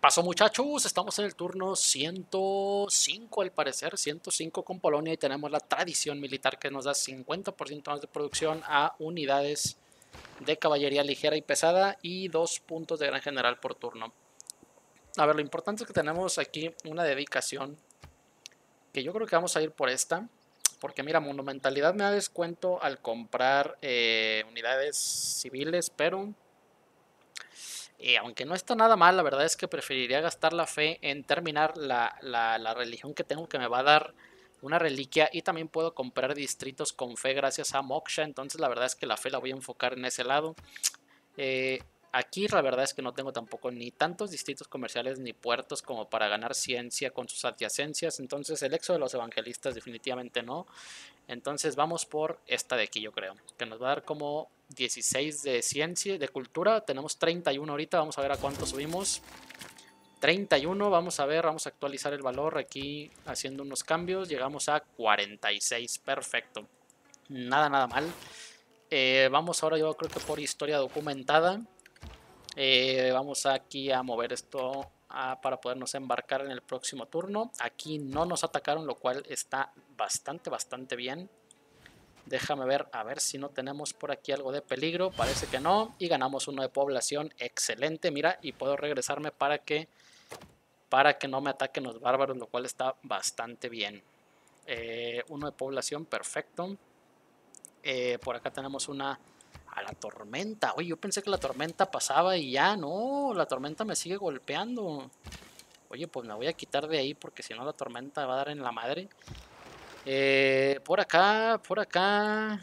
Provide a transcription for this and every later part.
pasó, muchachos? Estamos en el turno 105 al parecer, 105 con Polonia y tenemos la tradición militar que nos da 50% más de producción a unidades de caballería ligera y pesada y 2 puntos de gran general por turno. A ver, lo importante es que tenemos aquí una dedicación que yo creo que vamos a ir por esta. Porque mira, monumentalidad me da descuento al comprar unidades civiles, pero aunque no está nada mal, la verdad es que preferiría gastar la fe en terminar la religión que tengo, que me va a dar una reliquia, y también puedo comprar distritos con fe gracias a Moksha. Entonces la verdad es que la fe la voy a enfocar en ese lado. Eh, Aquí la verdad es que no tengo tampoco ni tantos distritos comerciales ni puertos como para ganar ciencia con sus adyacencias. Entonces el éxodo de los evangelistas definitivamente no. Entonces vamos por esta de aquí, yo creo, que nos va a dar como 16 de ciencia, de cultura. Tenemos 31 ahorita, vamos a ver a cuánto subimos. 31, vamos a ver, vamos a actualizar el valor aquí haciendo unos cambios. Llegamos a 46, perfecto. Nada mal. Vamos ahora, yo creo que por historia documentada. Vamos aquí a mover esto para podernos embarcar en el próximo turno. Aquí no nos atacaron, lo cual está bastante bien. Déjame ver, a ver si no tenemos por aquí algo de peligro. Parece que no. Y ganamos uno de población. Excelente, mira. Y puedo regresarme para que no me ataquen los bárbaros, lo cual está bastante bien. Uno de población, perfecto. Por acá tenemos una... A la tormenta. Oye, yo pensé que la tormenta pasaba y ya. No, la tormenta me sigue golpeando. Oye, pues me voy a quitar de ahí porque si no la tormenta va a dar en la madre. Por acá, por acá.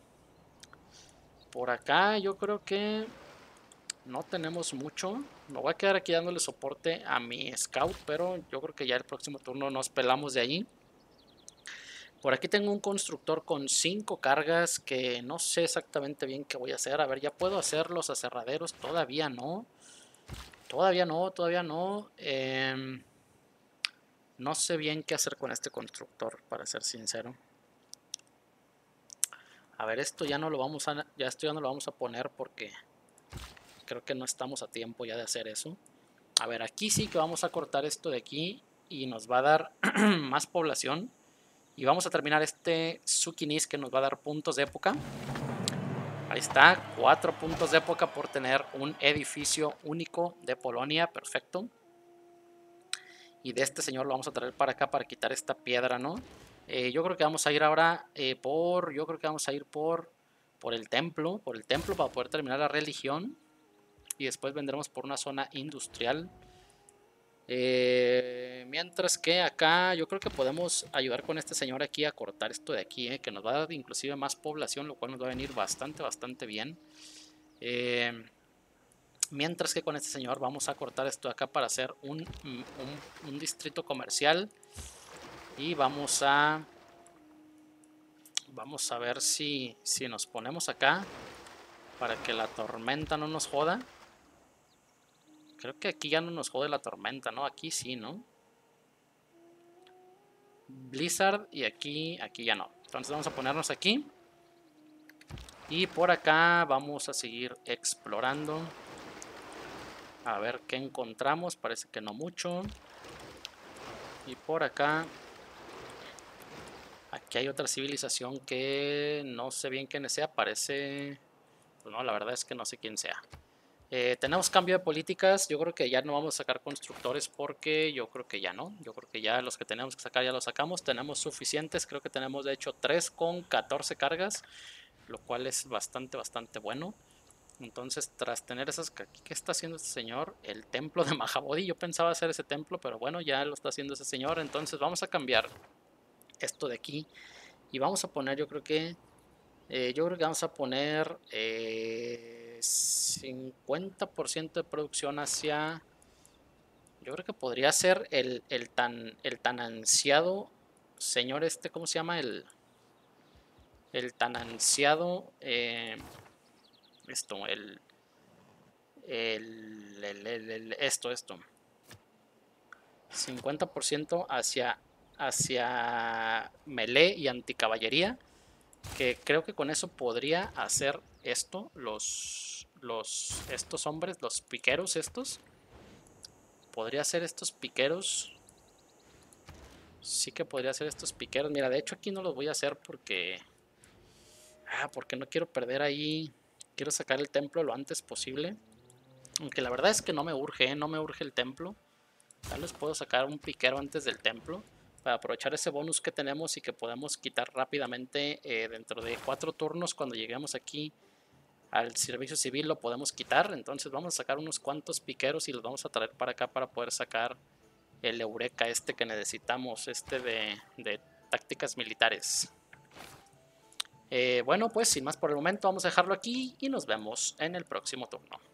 Por acá yo creo que no tenemos mucho. Me voy a quedar aquí dándole soporte a mi scout, pero yo creo que ya el próximo turno nos pelamos de ahí. Por aquí tengo un constructor con 5 cargas que no sé exactamente bien qué voy a hacer. A ver, ya puedo hacer los aserraderos. Todavía no. Todavía no, todavía no. No sé bien qué hacer con este constructor, para ser sincero. A ver, esto ya no lo vamos a, ya esto ya no lo vamos a poner porque creo que no estamos a tiempo ya de hacer eso. A ver, aquí sí que vamos a cortar esto de aquí y nos va a dar más población. Y vamos a terminar este Sukinis que nos va a dar puntos de época. Ahí está, 4 puntos de época por tener un edificio único de Polonia, perfecto. Y de este señor lo vamos a traer para acá para quitar esta piedra, ¿no? Yo creo que vamos a ir ahora yo creo que vamos a ir por el templo para poder terminar la religión. Y después vendremos por una zona industrial. Mientras que acá yo creo que podemos ayudar con este señor aquí a cortar esto de aquí, que nos va a dar inclusive más población, lo cual nos va a venir bastante bien. Mientras que con este señor vamos a cortar esto de acá para hacer un distrito comercial. Y vamos a ver si nos ponemos acá para que la tormenta no nos joda. Creo que aquí ya no nos jode la tormenta, ¿no? Aquí sí, ¿no? Blizzard y aquí ya no. Entonces vamos a ponernos aquí. Y por acá vamos a seguir explorando. A ver qué encontramos. Parece que no mucho. Y por acá. Aquí hay otra civilización que no sé bien quién sea. Parece... Pues no, la verdad es que no sé quién sea. Tenemos cambio de políticas. Yo creo que ya no vamos a sacar constructores porque yo creo que ya no. Yo creo que ya los que tenemos que sacar ya los sacamos. Tenemos suficientes. Creo que tenemos de hecho 3 con 14 cargas, lo cual es bastante bueno. Entonces, tras tener esas... ¿Qué está haciendo este señor? El templo de Mahabodhi. Yo pensaba hacer ese templo, pero bueno, ya lo está haciendo ese señor. Entonces vamos a cambiar esto de aquí. Y vamos a poner, yo creo que vamos a poner 50% de producción hacia... Yo creo que podría ser el tan ansiado señor este, ¿cómo se llama? El tan ansiado... esto, esto. 50% hacia melee y anticaballería. Que creo que con eso podría hacer esto estos hombres, los piqueros estos. Podría ser estos piqueros. Sí que podría ser estos piqueros. Mira, de hecho aquí no los voy a hacer porque... porque no quiero perder ahí. Quiero sacar el templo lo antes posible. Aunque la verdad es que no me urge, ¿eh? No me urge el templo. Tal vez puedo sacar un piquero antes del templo. Para aprovechar ese bonus que tenemos y que podemos quitar rápidamente dentro de 4 turnos. Cuando lleguemos aquí al servicio civil lo podemos quitar. Entonces vamos a sacar unos cuantos piqueros y los vamos a traer para acá para poder sacar el Eureka este que necesitamos. Este de tácticas militares. Bueno, pues sin más por el momento vamos a dejarlo aquí y nos vemos en el próximo turno.